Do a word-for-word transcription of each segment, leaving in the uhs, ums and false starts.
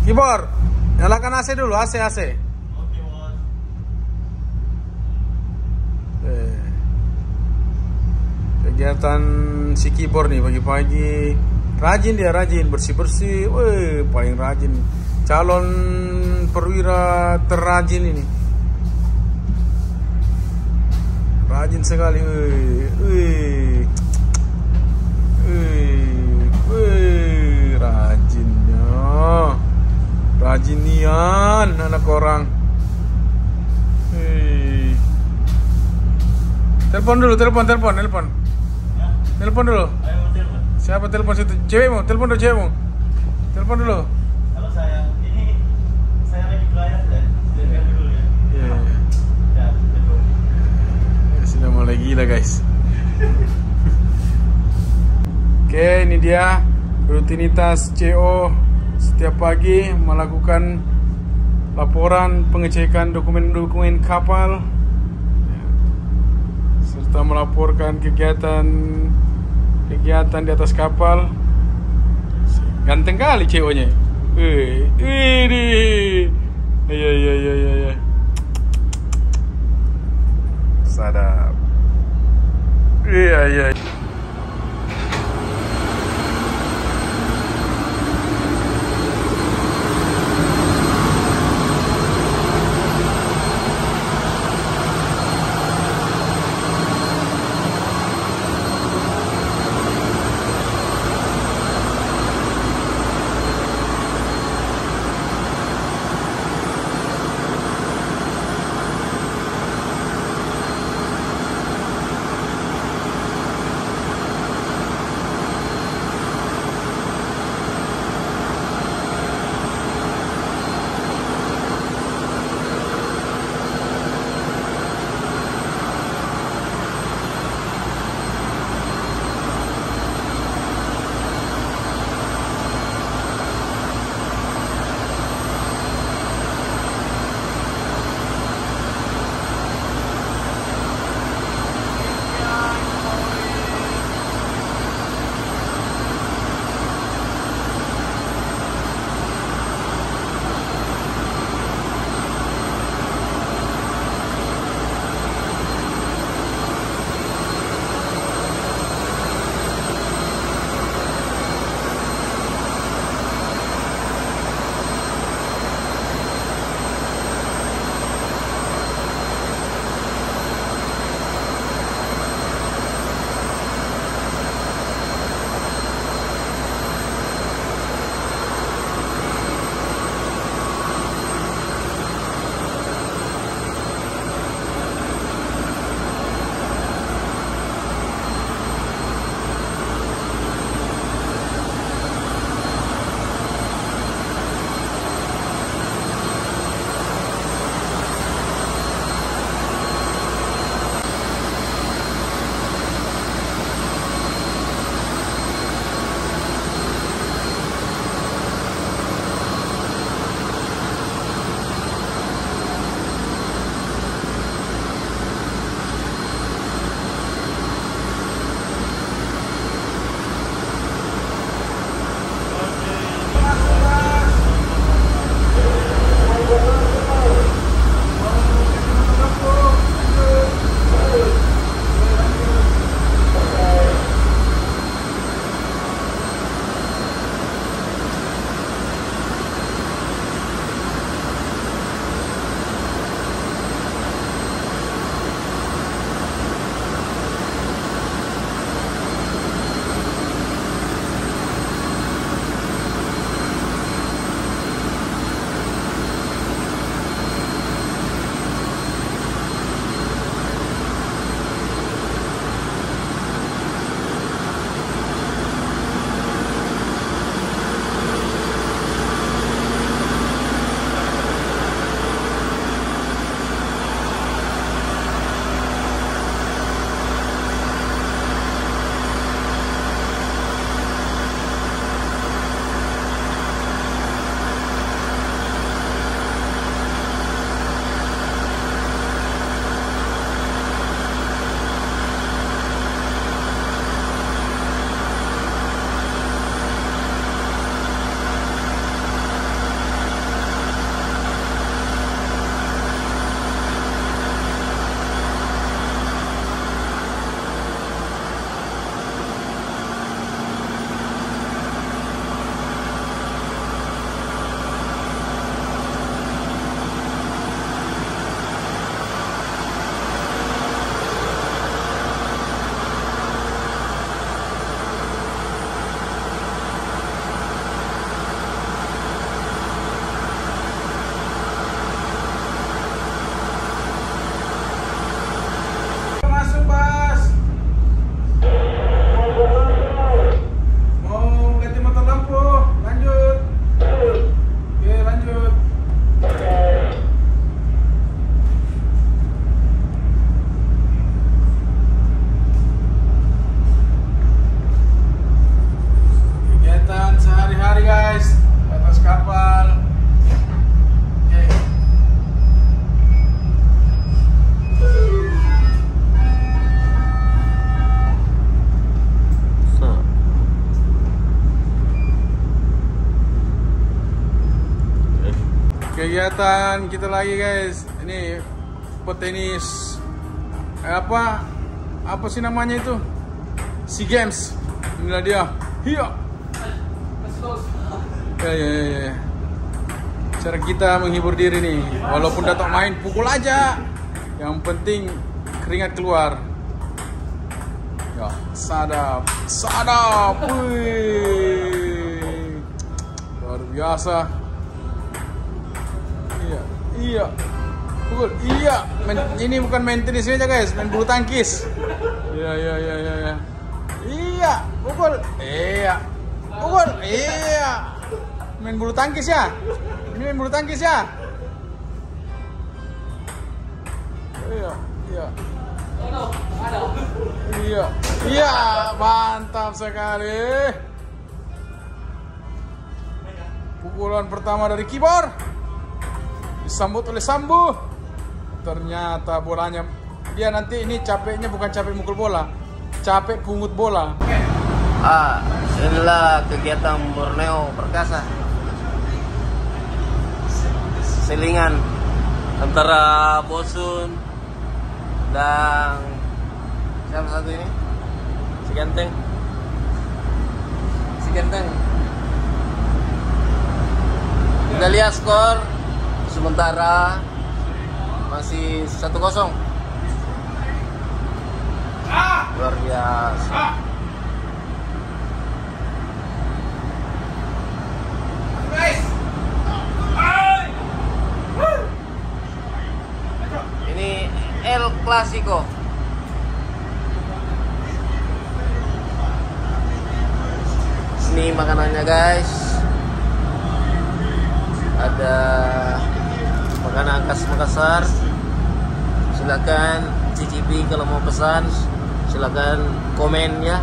Kibor, nyalakan A C dulu, A C, A C. Oke, Bos. Eh. Kegiatan si Kibor nih pagi-pagi. Rajin dia, rajin, bersih-bersih. Wih, paling rajin. Calon perwira terrajin ini. Rajin sekali, wih. Wih. Wih, wih, rajinnya. Rajinian anak orang. Hei. Telepon dulu, telepon, telepon, telepon. Ya, Telepon dulu. ayo Mas telepon. Siapa telepon situ? Cewekmu, telepon dulu cewekmu. Telepon dulu. Halo sayang, ini saya lagi belayar ya. Dengar dulu ya. Iya. Ya, betul. Sudah mulai gila, guys. Oke, ini dia rutinitas C O setiap pagi melakukan laporan pengecekan dokumen-dokumen kapal serta melaporkan kegiatan kegiatan di atas kapal. Ganteng kali C O-nya. Wih, ini. Iya iya iya iya iya. Sadap. Iya iya. Kegiatan kita lagi guys. Ini petenis eh, apa apa sih namanya itu? SEA Games. Inilah dia. Iya. Ya ya ya. ya. Cara kita menghibur diri nih. Walaupun datang main pukul aja. Yang penting keringat keluar. Ya, sadap, sadap. Wih. Luar biasa. Iya, iya. Pukul, iya. Men, ini bukan main tenis aja guys, main bulu tangkis. Iya, iya, iya, iya, iya. Iya, pukul. Iya. Pukul. Iya. Main bulu tangkis ya? Ini main bulu tangkis ya? Iya, iya. Iya, iya, mantap sekali. Pukulan pertama dari Kibor disambut oleh Sambu. Ternyata bolanya dia nanti ini capeknya bukan capek mukul bola, capek pungut bola. Ah, inilah kegiatan Borneo Perkasa. Selingan antara Bosun dan siapa satu ini? Si Ganteng. Si Ganteng. Kita lihat skor sementara masih satu kosong. Luar biasa. Ini El Clasico. Ini makanannya guys. Ada makanan khas Makassar. Silakan cicipi kalau mau pesan. Silakan komen ya.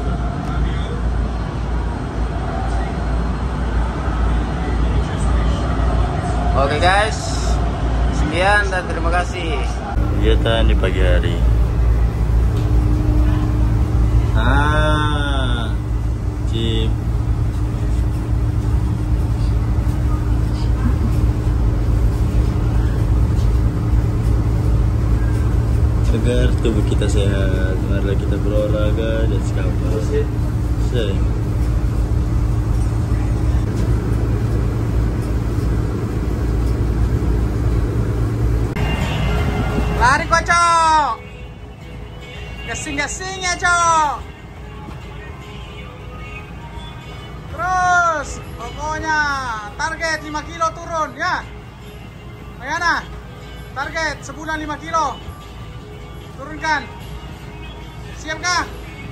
Oke guys, sekian dan terima kasih. Kegiatan di pagi hari. Ah, Cip. Agar tubuh kita sehat, marilah kita berolahraga dan sekapal. Sering. Lari kok, Cok. Gasing-gasing ya, Cok. Terus, pokoknya target lima kilo turun ya. Bayana, target sebulan lima kilo. Turunkan. Siap kah?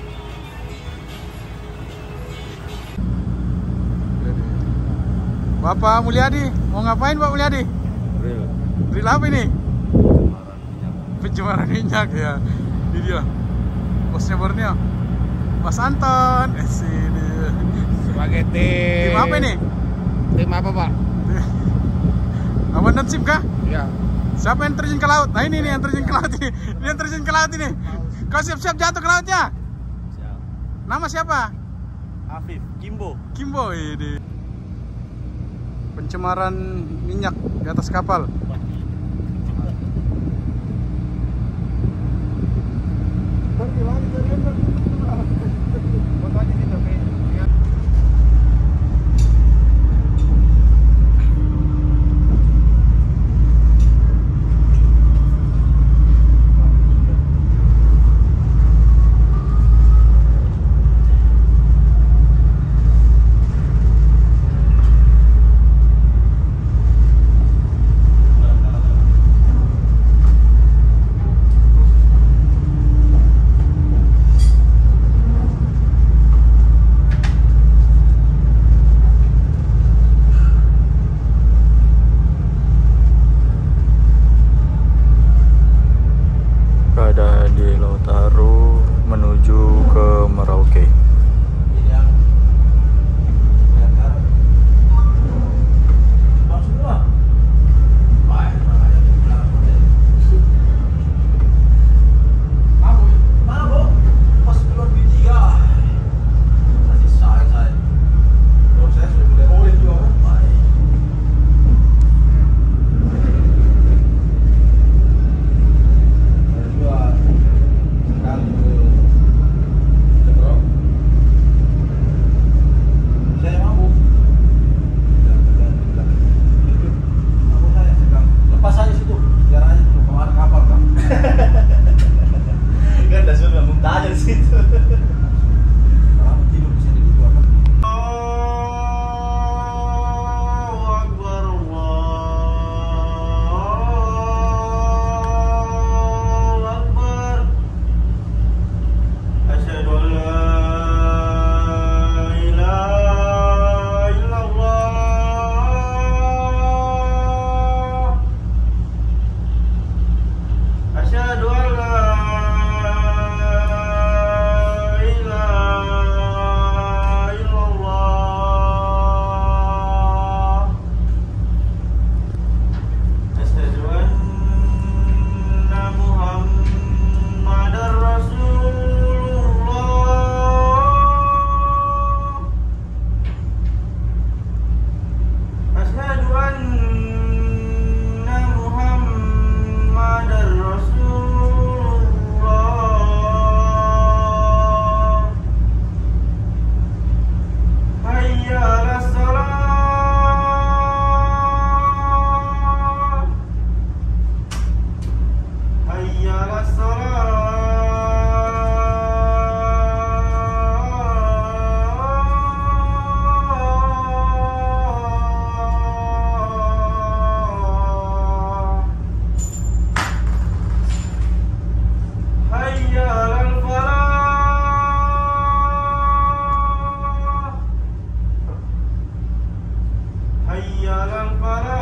Bapak Mulyadi, mau ngapain Pak Mulyadi? Drill. Drill apa ini? Pencemaran minyak ya. Ini dia bosnya Borneo, Mas Anton. Eh, sini. Sebagai tim. Tim apa ini? Tim apa Pak? Aman dan Sim kah? Ya. Siapa yang terjun ke laut? Nah ini nih yang terjun ke laut ini. Ini yang terjun ke laut ini. Kau siap-siap jatuh ke lautnya? Siap. Nama siapa? Afif, Kimbo. Kimbo ini. Pencemaran minyak di atas kapal. Alang para